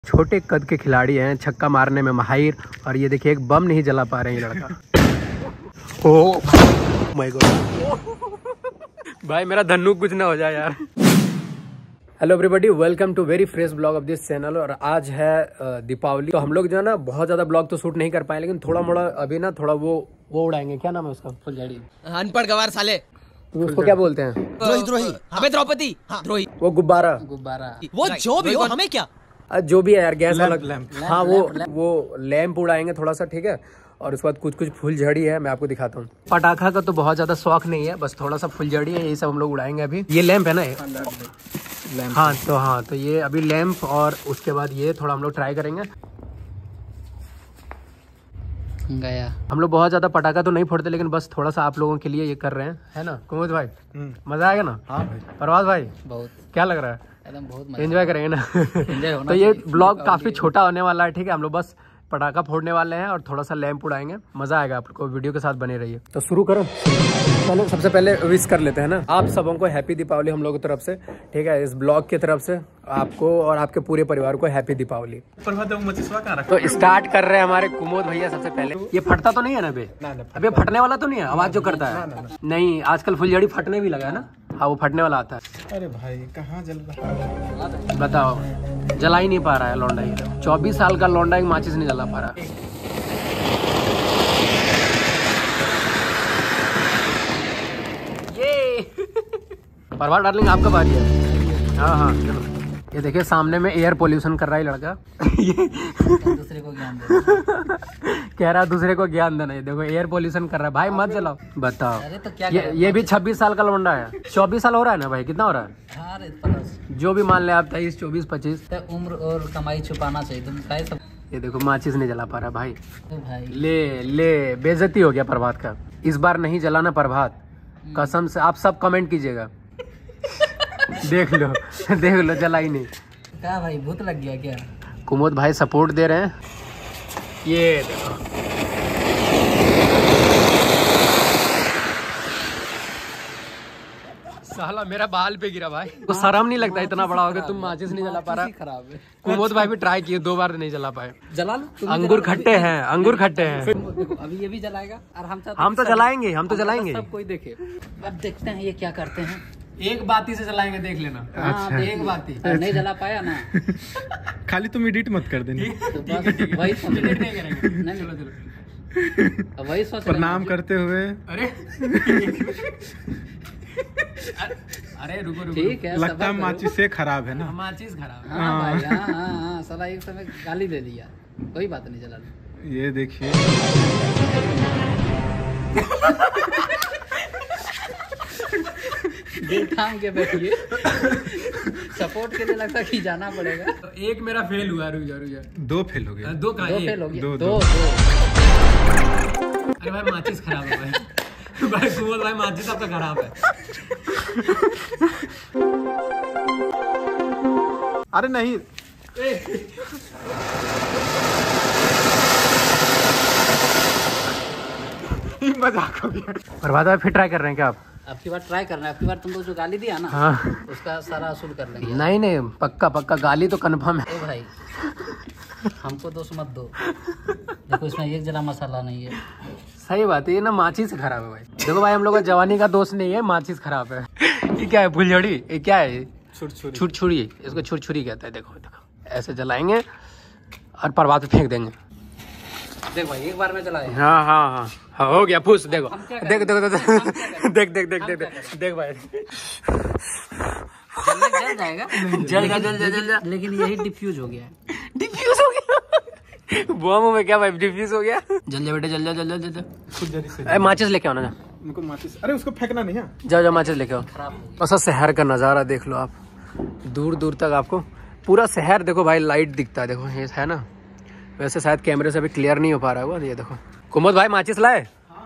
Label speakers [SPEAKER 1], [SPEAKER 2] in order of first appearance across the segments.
[SPEAKER 1] छोटे कद के खिलाड़ी हैं, छक्का मारने में माहिर। और ये देखिए एक बम नहीं जला पा रहे हैं ये लड़का। ओह माय गॉड भाई मेरा धन्नू कुछ ना हो जाए यार। Hello everybody, welcome to very fresh blog of this channel. और आज है दीपावली, तो हम लोग जो है ना बहुत ज्यादा ब्लॉग तो शूट नहीं कर पाए, लेकिन थोड़ा मोड़ा अभी ना थोड़ा वो उड़ाएंगे। क्या नाम है उसका? फुलझड़ी।
[SPEAKER 2] अनपढ़ गवार साले।
[SPEAKER 1] तो उसको क्या बोलते हैं?
[SPEAKER 2] द्रोही। हमें द्रौपदी द्रोही।
[SPEAKER 1] वो गुब्बारा
[SPEAKER 2] वो जो भी हो, हमें क्या
[SPEAKER 1] जो भी है यार, गैस वाला। हाँ वो लैंप उड़ाएंगे थोड़ा सा, ठीक है। और उसके बाद कुछ फुलझड़ी है, मैं आपको दिखाता हूँ। पटाखा का तो बहुत ज्यादा शौक नहीं है, बस थोड़ा सा फुलझड़ी है, यही सब हम लोग उड़ाएंगे अभी। ये लैंप है ना लैंप। हाँ तो ये अभी लैंप, और उसके बाद ये थोड़ा हम लोग ट्राई करेंगे।
[SPEAKER 2] गया
[SPEAKER 1] हम लोग बहुत ज्यादा पटाखा तो नहीं फोड़ते, लेकिन बस थोड़ा सा आप लोगों के लिए ये कर रहे हैं, है ना कुमुद भाई? मजा आएगा ना? हाँ भाई। प्रभात भाई
[SPEAKER 2] बहुत
[SPEAKER 1] क्या लग रहा है?
[SPEAKER 2] एकदम बहुत
[SPEAKER 1] एंजॉय करेंगे ना? तो ये ब्लॉग काफी छोटा होने वाला है, ठीक है। हम लोग बस पटाखा फोड़ने वाले हैं और थोड़ा सा लैंप उड़ाएंगे, मजा आएगा। आपको वीडियो के साथ बने रहिए। तो शुरू करो। चलो सबसे पहले विश कर लेते हैं ना आप सबों को हैप्पी दीपावली हम लोगों की तरफ से, ठीक है। इस ब्लॉग की तरफ से आपको और आपके पूरे परिवार को हैप्पी दीपावली। तो स्टार्ट कर रहे हैं हमारे कुमोद भैया सबसे पहले। ये फटता तो नहीं है ना अबे? अबे फटने वाला तो नहीं है, आवाज जो करता है? नहीं, आजकल फुलझड़ी फटने भी लगा है ना। हाँ वो फटने वाला आता है।
[SPEAKER 3] अरे भाई कहाँ जल रहा है?
[SPEAKER 1] बताओ, जला ही नहीं पा रहा है लौंडा। 24 साल का लौंडा एक माचिस नहीं जला पा रहा। ये परवार डार्लिंग आपका बारी है। हाँ चलो। ये देखिए सामने में एयर पोल्यूशन कर रहा है लड़का।
[SPEAKER 2] दूसरे को ज्ञान देना।
[SPEAKER 1] कह रहा है दूसरे को ज्ञान देना। ये देखो एयर पोल्यूशन कर रहा है भाई, मत जलाओ। बताओ।
[SPEAKER 2] अरे तो क्या
[SPEAKER 1] ये भी 26 साल का लौंडा है। 24 साल हो रहा है ना भाई? कितना हो रहा है? जो भी मान ले आप, 23, 24, 25।
[SPEAKER 2] उम्र और कमाई छुपाना चाहिए तुम काय सब।
[SPEAKER 1] ये देखो माचिस नहीं जला पा रहा भाई।
[SPEAKER 2] भाई
[SPEAKER 1] ले बेइज्जती हो गया प्रभात का। इस बार नहीं जलाना प्रभात, कसम से। आप सब कमेंट कीजिएगा। देख लो जला ही नहीं।
[SPEAKER 2] क्या भाई भूत लग गया क्या?
[SPEAKER 1] कुमोद भाई सपोर्ट दे रहे हैं। ये देखो साला मेरा बाल पे गिरा भाई। तो शर्म नहीं लगता इतना बड़ा हो गया तुम माचिस नहीं जला पा रहा?
[SPEAKER 2] खराब है।
[SPEAKER 1] कुमोद भाई भी ट्राई किए, 2 बार नहीं जला पाए।
[SPEAKER 2] जला लो।
[SPEAKER 1] अंगूर खट्टे हैं।
[SPEAKER 2] देखो अभी ये भी जलाएगा और हम
[SPEAKER 1] तो जलाएंगे।
[SPEAKER 2] सब कोई देखे। अब देखते हैं ये क्या करते हैं।
[SPEAKER 1] एक बाती से जलाएंगे, देख लेना।
[SPEAKER 2] अच्छा। एक बाती नहीं जला पाया ना।
[SPEAKER 3] खाली तुम एडिट मत कर देना।
[SPEAKER 2] तो बस वही
[SPEAKER 1] नहीं करेंगे।
[SPEAKER 2] नहीं चलो वही सोच
[SPEAKER 3] प्रणाम करते हुए।
[SPEAKER 1] अरे रुको
[SPEAKER 2] ठीक है।
[SPEAKER 3] लगता है माचिस से खराब है ना?
[SPEAKER 1] माचिस खराब है।
[SPEAKER 2] हाँ भाई हाँ साला एक समय गाली दे दिया। कोई बात नहीं, जला लो।
[SPEAKER 3] ये देखिए
[SPEAKER 2] थाम के बैठिए। सपोर्ट के लिए लगता कि जाना पड़ेगा।
[SPEAKER 1] तो एक मेरा फेल हुआ। रुक जा।
[SPEAKER 3] 2 फेल हो गए।
[SPEAKER 1] 2
[SPEAKER 2] फेल हो गया।
[SPEAKER 3] दो।
[SPEAKER 1] अरे भाई माचिस खराब है भाई। कुमोद भाई माचिस अब तो खराब है।
[SPEAKER 3] अरे नहीं, मजाक हो गया।
[SPEAKER 1] प्रभात भाई फिर ट्राई कर रहे हैं क्या आप?
[SPEAKER 2] आपकी बार ट्राई करना है। आपकी बार तुमको जो गाली दिया ना,
[SPEAKER 1] हाँ
[SPEAKER 2] उसका सारा असूल कर लेंगे।
[SPEAKER 1] नहीं पक्का गाली तो कन्फर्म है।
[SPEAKER 2] ए भाई हमको दोष मत दो। देखो इसमें एक जरा मसाला नहीं है।
[SPEAKER 1] सही बात है, ये ना माचिस से खराब है भाई। देखो भाई हम लोग का जवानी का दोष नहीं है, माचिस खराब है। ये क्या है? फुलझड़ी? ये क्या है? छुरछुरी। इसको छुरछुरी कहता है। देखो ऐसे जलाएंगे और प्रभात पे फेंक देंगे।
[SPEAKER 2] देख भाई एक बार में जलाए।
[SPEAKER 1] हाँ हो गया फुस। देखो देख भाई
[SPEAKER 2] जल जाएगा। जल लेकिन यही डिफ्यूज हो गया।
[SPEAKER 1] बम में क्या भाई डिफ्यूज हो गया? जल जा बेटे, जल। माचिस लेके आओ ना।
[SPEAKER 3] उनको माचिस, अरे उसको फेंकना नहीं है।
[SPEAKER 1] जाओ माचिस लेके आओ। ऐसा शहर का नजारा देख लो आप, दूर तक आपको पूरा शहर देखो भाई, लाइट दिखता है। देखो ये है ना, वैसे शायद कैमरे से अभी क्लियर नहीं हो पा रहा है। ये देखो कुमुद भाई माचिस लाए।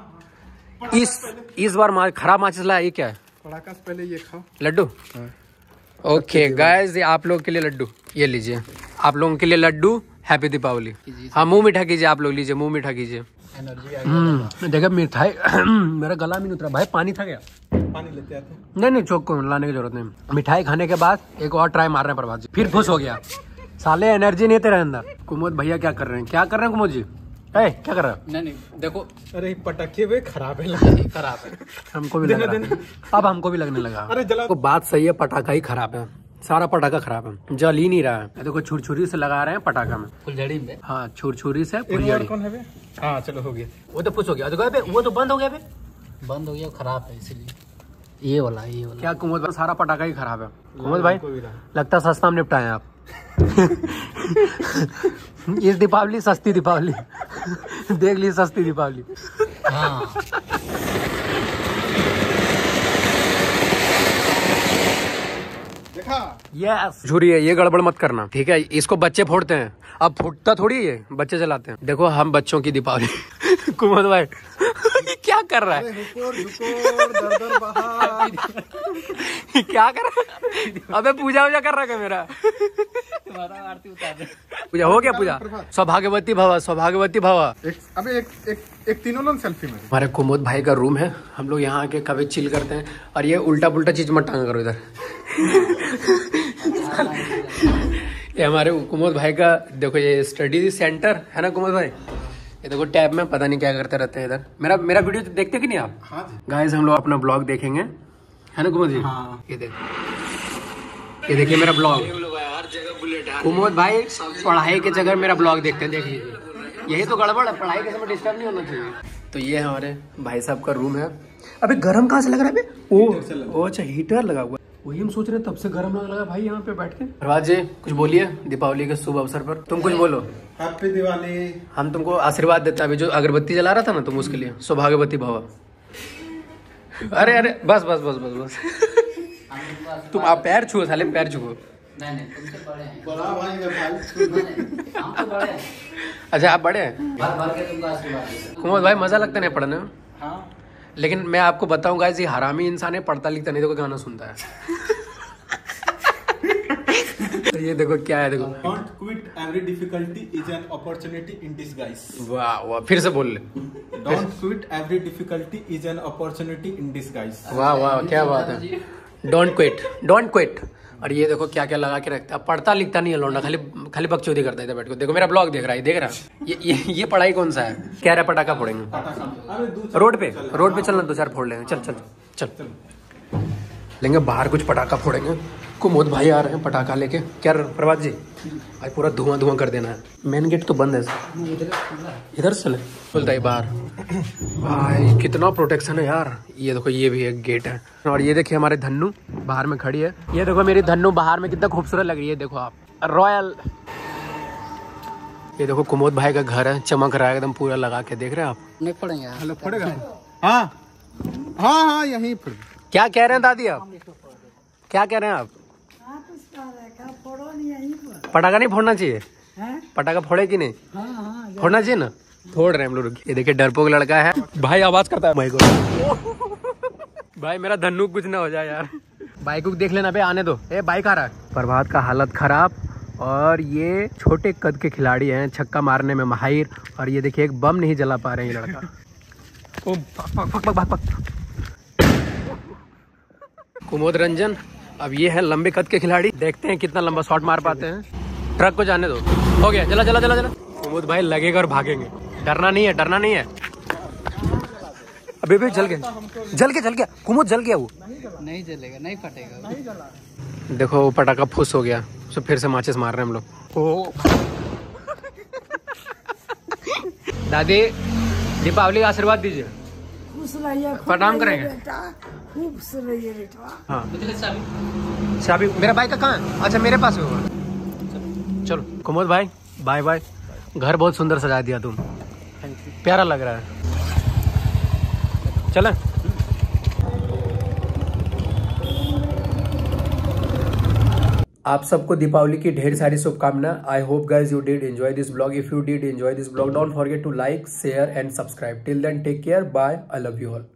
[SPEAKER 1] इस बार खराब माचिस लाया। ये क्या है?
[SPEAKER 3] पटाखा से पहले ये खाओ।
[SPEAKER 1] लड्डू। ओके गाइस, ये आप लोगों के लिए लड्डू। ये लीजिए आप लोगों के लिए लड्डू। हैप्पी दीपावली। हाँ मुंह मीठा कीजिए आप लोग, लीजिए मुंह मीठा कीजिए। देखो मिठाई मेरा गला भी नहीं उतरा भाई, पानी था क्या?
[SPEAKER 3] पानी लेते आते।
[SPEAKER 1] नहीं चौक को लाने की जरूरत नहीं। मिठाई खाने के बाद एक और ट्राई मार रहे हैं प्रभात जी, फिर खुश हो गया। साले एनर्जी नहीं है तेरे अंदर। कुमुद भैया क्या कर रहे हैं, क्या कर रहे हैं कुमुद जी? क्या कर रहा है?
[SPEAKER 2] नहीं देखो,
[SPEAKER 3] अरे पटाखे वे खराब है,
[SPEAKER 2] खराब है।
[SPEAKER 1] हमको भी लग रहा है, अब हमको भी लगने लगा।
[SPEAKER 3] अरे जला
[SPEAKER 1] तो बात सही है, पटाखा ही खराब है, सारा पटाखा खराब है, जल ही नहीं रहा है। देखो छुरछुरी से लगा रहे हैं पटाखा में,
[SPEAKER 2] फुलझड़ी में।
[SPEAKER 1] हाँ छुरछुरी से
[SPEAKER 3] एक
[SPEAKER 1] फुलझड़ी।
[SPEAKER 3] और कौन है बे? हाँ चलो हो गया।
[SPEAKER 1] वो तो कुछ हो गया, देखो बे, वो तो बंद हो गया बे।
[SPEAKER 2] बंद हो गया, खराब है इसीलिए। ये वाला
[SPEAKER 1] क्या कुमुद भाई, सारा पटाखा ही खराब है। कुमुद भाई लगता है सस्ता में निपटाए आप। इस दीपावली सस्ती दीपावली देख ली, सस्ती दीपावली।
[SPEAKER 2] हाँ।
[SPEAKER 3] देखा?
[SPEAKER 1] यस छुरी है, ये गड़बड़ मत करना, ठीक है? इसको बच्चे फोड़ते हैं, अब फूटता थोड़ी है, बच्चे चलाते हैं। देखो हम बच्चों की दीपावली। कुमुद भाई क्या कर रहा है?
[SPEAKER 3] दर बहा।
[SPEAKER 1] क्या कर रहा है? अबे पूजा वूजा कर रहा है मेरा।
[SPEAKER 2] तुम्हारा आरती उतार दे।
[SPEAKER 1] पूजा हो गया, पूजा सौभाग्यवती भव, सौभाग्यवती भव।
[SPEAKER 3] अबे एक तीनों लोग सेल्फी में।
[SPEAKER 1] हमारे कुमुद भाई का रूम है, हम लोग यहाँ आके कभी चिल करते हैं। और ये उल्टा पुल्टा चीज मत टांगा करो इधर। ये हमारे कुमुद भाई का देखो, ये स्टडी सेंटर है ना कुमुद भाई। ये देखो टैब में पता नहीं क्या करते रहते हैं इधर। मेरा वीडियो देखते कि नहीं आप?
[SPEAKER 3] हाँ जी।
[SPEAKER 1] गाइस हम लोग अपना ब्लॉग देखेंगे, है ना कुमुद जी?
[SPEAKER 2] हाँ।
[SPEAKER 1] ये ये देखिए मेरा ब्लॉग। कुमुद भाई पढ़ाई की जगह मेरा ब्लॉग देखते हैं, देख लीजिए। यही तो गड़बड़ है, पढ़ाई के समय डिस्टर्ब नहीं होना चाहिए। तो ये हमारे भाई साहब का रूम है। अबे गर्म कहाँ से लग रहा है बे? ओ अच्छा हीटर लगा हुआ। वही हम सोच रहे हैं, तब से गर्म लग रहा है भाई यहाँ पे बैठ के। प्रभात जी कुछ बोलिए दीपावली के शुभ अवसर पर, तुम कुछ बोलो।
[SPEAKER 3] हैप्पी दिवाली।
[SPEAKER 1] हम तुमको आशीर्वाद देते हैं। अभी जो अगरबत्ती जला रहा था ना तुम, उसके लिए सौभाग्यवती भव। अरे अरे बस बस बस बस बस। तुम आप पैर छुओ, साले पैर छुओ।
[SPEAKER 2] नहीं तुमसे बड़े हैं।
[SPEAKER 3] बड़ा भाई का भाई।
[SPEAKER 2] हम तो बड़े हैं।
[SPEAKER 1] अच्छा आप बड़े हैं।
[SPEAKER 2] भर भर के तुमको आशीर्वाद देते हैं।
[SPEAKER 1] कुमुद भाई मजा लगता नहीं पढ़ने में?
[SPEAKER 3] हाँ।
[SPEAKER 1] लेकिन मैं आपको बताऊं गाइस, ये हरामी इंसान है, पढ़ता लिखता नहीं, देखो गाना सुनता है। तो ये देखो क्या है, देखो।
[SPEAKER 3] Don't quit every difficulty is an opportunity in disguise.
[SPEAKER 1] वाह वाह, फिर से बोल ले।
[SPEAKER 3] Don't quit every difficulty is an opportunity in disguise.
[SPEAKER 1] वाह वाह क्या बात है। Don't quit. और ये देखो क्या क्या लगा के रखता है, पढ़ता लिखता नहीं है लौंडा, खाली बकचोदी करता है इधर बैठ के। देखो मेरा ब्लॉग देख रहा है, देख रहा है। ये पढ़ाई कौन सा है? कह रहा है पटाखा फोड़ेंगे रोड पे चलना, 2-4 फोड़ लेंगे। चल लेंगे बाहर, कुछ पटाखा फोड़ेंगे। कुमुद भाई आ रहे हैं पटाखा लेके। क्या प्रभात जी आज पूरा धुआं कर देना है। मेन गेट तो बंद है, इधर से चले बोलता है बाहर। भाई कितना प्रोटेक्शन है यार। ये देखो ये भी एक गेट है। और ये देखिए हमारे धन्नू बाहर में खड़ी है। ये देखो मेरी धन्नू बाहर में कितना खूबसूरत लग रही है, देखो आप, रॉयल। ये देखो कुमुद भाई का घर है, चमक रहा है एकदम पूरा लगा के, देख रहे हैं आप?
[SPEAKER 2] नहीं पड़ेंगे।
[SPEAKER 3] हेलो पड़ेगा? हाँ यहीं पर।
[SPEAKER 1] क्या कह रहे हैं दादी आप? क्या कह रहे हैं आप? पटाखा नहीं फोड़ना चाहिए? पटाखा फोड़े कि नहीं? फोड़ना चाहिए ना, फोड़ रहे हैं हम लोग। ये देखिए डरपोक लड़का है भाई, आवाज करता है भाई को। भाई मेरा धन्नू कुछ ना हो जाए यार। बाइक को देख लेना बे, आने दो। ए बाइक आ रहा है। प्रभात का हालत खराब। और ये छोटे कद के खिलाड़ी हैं, छक्का मारने में माहिर। और ये देखिए एक बम नहीं जला पा रहे हैं ये लड़का। ओ पक। कुमुद रंजन, अब ये है लंबे कद के खिलाड़ी, देखते हैं कितना लंबा शॉट मार पाते हैं। ट्रक को जाने दो। हो गया, चला। कुमुद भाई लगेगा और भागेंगे, डरना नहीं है। अबे जल गया कुमुद, जल गया वो।
[SPEAKER 2] नहीं जलेगा, नहीं फटेगा।
[SPEAKER 1] देखो वो पटाखा फुस हो गया, तो फिर से माचिस मार रहे हैं हम लोग। दादी दीपावली का आशीर्वाद दीजिए, प्रणाम करेंगे। हाँ चाबी मेरा बाइक का कहाँ है? अच्छा मेरे पास होगा। चलो कुमुद भाई बाय बाय। घर बहुत सुंदर सजा दिया तुम, प्यारा लग रहा है। चलें। आप सबको दीपावली की ढेर सारी शुभकामनाएं। I hope guys you did enjoy this blog. If you did enjoy this blog, don't forget to like, share and subscribe. Till then take care, bye, I love you all.